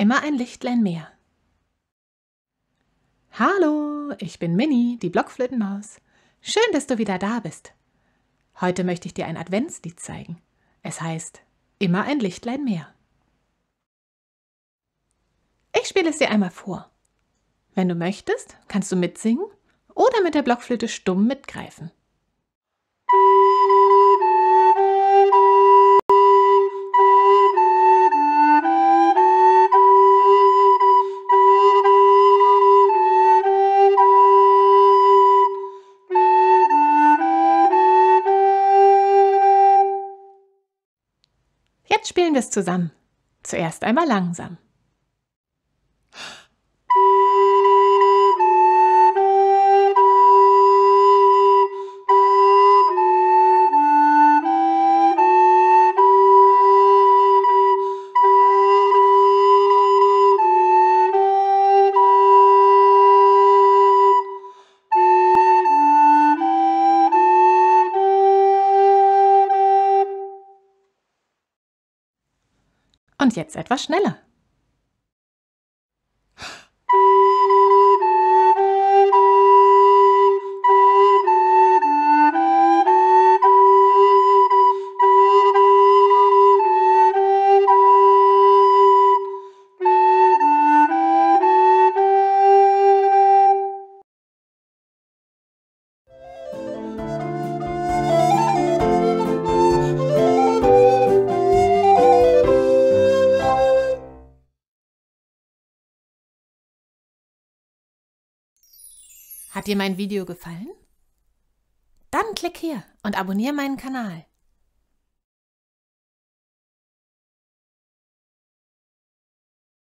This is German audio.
immer ein Lichtlein mehr. Hallo, ich bin Minnie, die Blockflötenmaus. Schön, dass du wieder da bist. Heute möchte ich dir ein Adventslied zeigen. Es heißt Immer ein Lichtlein mehr. Ich spiele es dir einmal vor. Wenn du möchtest, kannst du mitsingen oder mit der Blockflöte stumm mitgreifen. Jetzt spielen wir es zusammen. Zuerst einmal langsam. Und jetzt etwas schneller. Hat dir mein Video gefallen? Dann klick hier und abonniere meinen Kanal.